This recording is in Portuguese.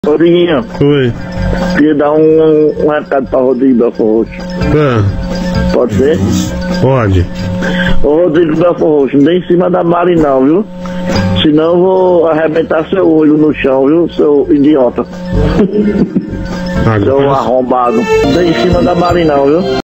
Rodriguinho, Oi. queria dar um recado pra Rodrigo Belfort Roxo. Pode ser? Pode. Ô Rodrigo Belfort Roxo, não dê em cima da Mari não, viu? Senão eu vou arrebentar seu olho no chão, viu, seu idiota. Seu arrombado. Não dê em cima da Mari não, viu?